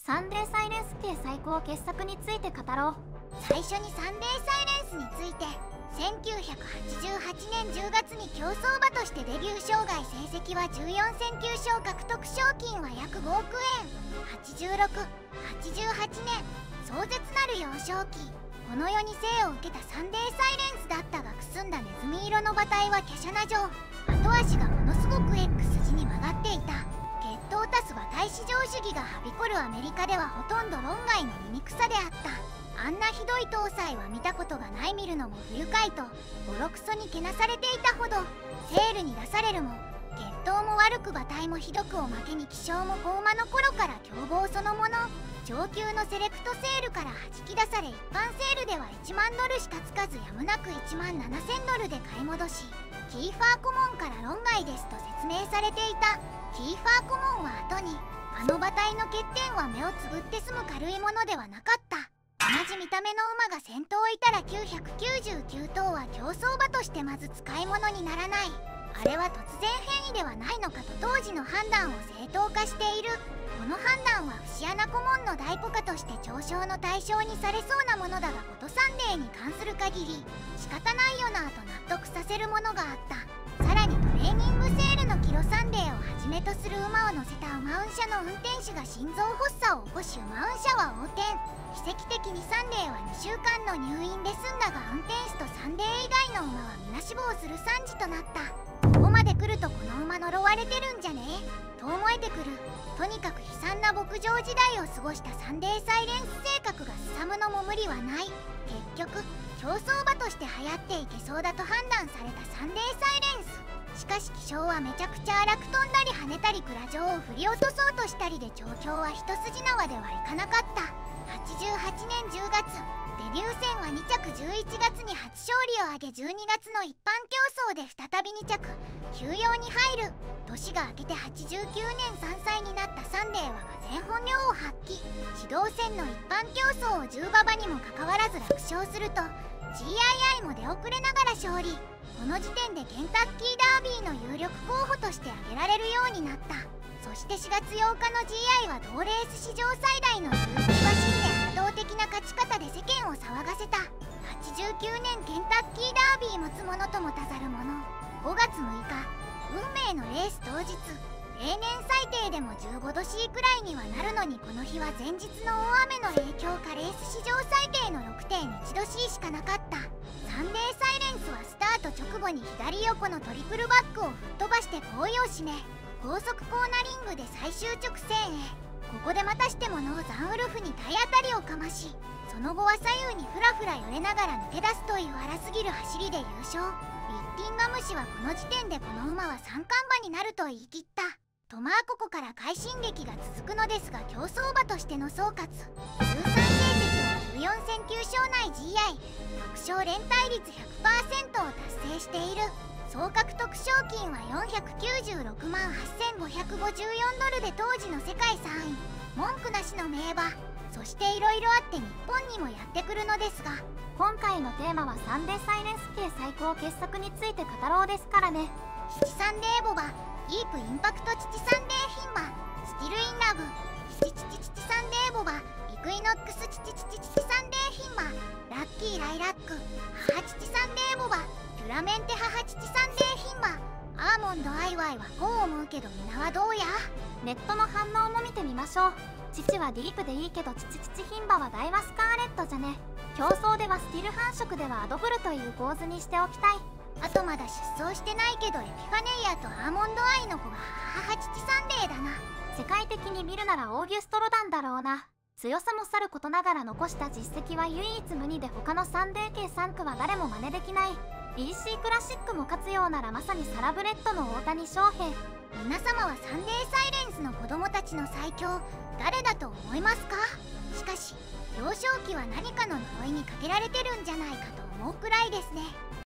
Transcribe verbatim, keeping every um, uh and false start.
サンデーサイレンス系最高傑作について語ろう。 最初にサンデーサイレンスについて、せんきゅうひゃくはちじゅうはちねんじゅうがつに競走馬としてデビュー。生涯成績はじゅうよんせんきゅうしょう、獲得賞金は約ごおくえん。はちじゅうろく、はちじゅうはちねん、壮絶なる幼少期、この世に生を受けたサンデーサイレンスだったが、くすんだネズミ色の馬体は華奢な状、後足がものすごく X 字に曲がっていた。血統たす馬体至上主義がはびこるアメリカではほとんど論外の醜さであった。あんなひどい搭載は見たことがない。見るのも不愉快とボロクソにけなされていたほど。セールに出されるも血統も悪く馬体もひどく、おまけに気性も子馬の頃から凶暴そのもの。上級のセレクトセールから弾き出され、一般セールではいちまんドルしかつかず、やむなくいちまんななせんドルで買い戻し、キーファーコモンから論外ですと説明されていた。キーファーコモンは後に、あの馬体の欠点は目をつぶって済む軽いものではなかった。同じ見た目の馬が先頭いたらきゅうひゃくきゅうじゅうきゅうとうは競走馬としてまず使い物にならない。あれは突然変異ではないのかと当時の判断を正当化している。この判断は節穴顧問の大ポカとして嘲笑の対象にされそうなものだが、ことサンデーに関する限り仕方ないよなぁと納得させるものがあった。さらにトレーニングセールのキロサンデーをはじめとする馬を乗せた馬運車の運転手が心臓発作を起こし、馬運車は横転。奇跡的にサンデーはにしゅうかんの入院で済んだが、運転手とサンデー以外の馬は皆死亡する惨事となった。ここまで来るとこの馬呪われてるんじゃねえと思えてくる。とにかく悲惨な牧場時代を過ごしたサンデーサイレンス性格がすさむのも無理はない。結局競走馬として流行っていけそうだと判断されたサンデーサイレンス。しかし気性はめちゃくちゃ荒く飛んだり跳ねたり、鞍上を振り落とそうとしたりで、調教は一筋縄ではいかなかった。はちじゅうはちねんじゅうがつ、デビュー戦はにちゃく、じゅういちがつに初勝利を挙げ、じゅうにがつの一般競争で再びにちゃく、休養に入る。年が明けてはちじゅうきゅうねんさんさいになったサンデーはがぜん本領を発揮。指導戦の一般競争をじゅう馬場にもかかわらず楽勝すると、 ジーアイアイ も出遅れながら勝利。この時点でケンタッキーダービーの有力候補として挙げられるようになった。そしてしがつようかの ジーアイ は同レース史上最大のじゅういちばしんで圧倒的な勝ち方で世間を騒がせた。はちじゅうきゅうねんケンタッキーダービー持つものともたざるもの。ごがつむいか、運命のレース当日、例年最低でもじゅうごど C くらいにはなるのに、この日は前日の大雨の影響かレース史上最低の ろくてんいちど C しかなかった。サンデーサイレンスはスタート直後に左横のトリプルバックを吹っ飛ばして好位を締め、高速コーナリングで最終直線へ。ここでまたしてもノーザンウルフに体当たりをかまし、その後は左右にフラフラ寄れながら抜け出すという荒すぎる走りで優勝。ビッティンガム氏はこの時点でこの馬は三冠馬になると言い切った。とまあここから快進撃が続くのですが、競走馬としての総括、通算成績はじゅうよんせんきゅうしょう内 ジーアイ、得勝連帯率 ひゃくパーセント を達成している。総獲得賞金はよんひゃくきゅうじゅうろくまんはっせんごひゃくごじゅうよんドルで当時の世界さんい、文句なしの名馬。そしていろいろあって日本にもやってくるのですが、 今回のテーマはサンデーサイレンス系最高傑作について語ろうですからね。 父サンデーボバ、イープインパクト父サンデー牝馬、スティルインラブ、父父父サンデーボバ、イクイノックス父父父サンデー牝馬、ラッキーライラック、母父サンデーボバ、デュラメンテ母父サンデー牝馬、アーモンドアイワイはこう思うけど皆はどうや。 ネットの反応も見てみましょう。父はディープでいいけど父父牝馬は大和スカーレットじゃね。競争ではスティル繁殖ではアドブルという構図にしておきたい。 あとまだ出走してないけどエピファネイアとアーモンドアイの子が母父サンデーだな。 世界的に見るならオーギュストロダンだろうな。強さもさることながら残した実績は唯一無二で、他のサンデー系さんくは誰も真似できない。 イーシー クラシックも勝つようならまさにサラブレッドの大谷翔平。 皆様はサンデーサイレンスの子供たちの最強誰だと思いますか？しかし幼少期は何かの呪いにかけられてるんじゃないかと思うくらいですね。